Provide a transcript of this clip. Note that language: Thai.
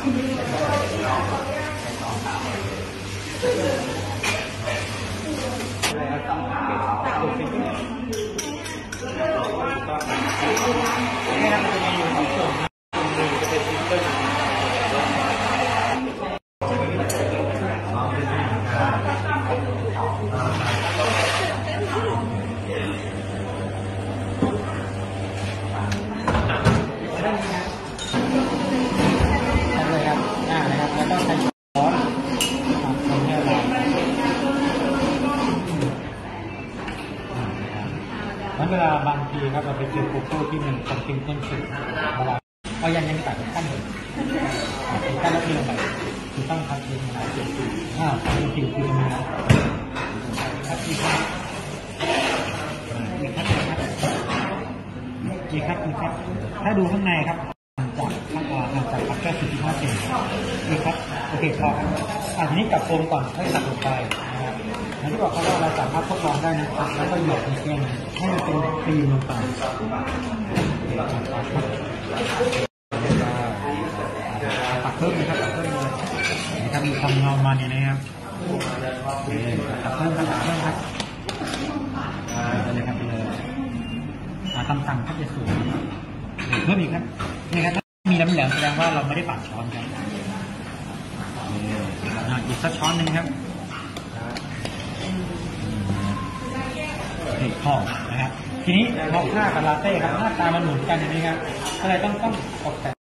เวลาบางทีครับเราไปเจอโกโก้ที่มันคอนต้นสุดเรายังตัดขั้นเลยขั้นแล้วที่ลงไปคือต้องคัดทิ้งนะเจ็บผิวผิวคือตรงนี้นะคัดที่คัดถ้าดูข้างในครับจากปักแค่45 เซนนี่ครับโอเคพอครับทีนี้กับโฟมก่อนให้ตัดลงไปนะครับอย่างที่บอกเขาว่าเราสามารถทดลองได้นะครับแล้วก็หยดในแก้วให้มันเป็นครีมลงไปปักเพิ่มนะครับปักเพิ่มเลยนะครับมีความเงามันนี่นะครับปักเพิ่มครับเลยครับคำสั่งถ้าจะสูงเพิ่มอีกครับนี่ครับมีน้ำเหลืองแสดงว่าเราไม่ได้ปั่นช้อนครับอีกสักช้อนหนึ่งครับพอนะครับทีนี้มอคค่ากับลาเต้ครับหน้าตามันเหมือนกันอย่างนี้ครับอะไรต้องตกแต่ง